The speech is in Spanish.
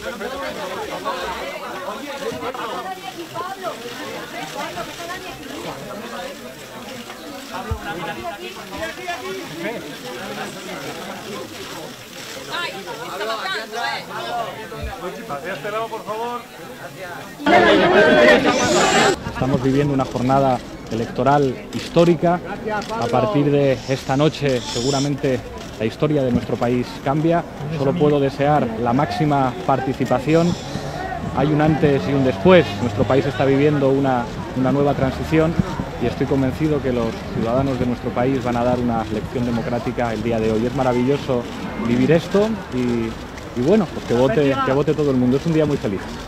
Hacia este lado, por favor. Estamos viviendo una jornada electoral histórica. A partir de esta noche seguramente la historia de nuestro país cambia. Solo puedo desear la máxima participación. Hay un antes y un después. Nuestro país está viviendo una nueva transición y estoy convencido que los ciudadanos de nuestro país van a dar una lección democrática el día de hoy. Es maravilloso vivir esto y bueno, pues que vote todo el mundo. Es un día muy feliz.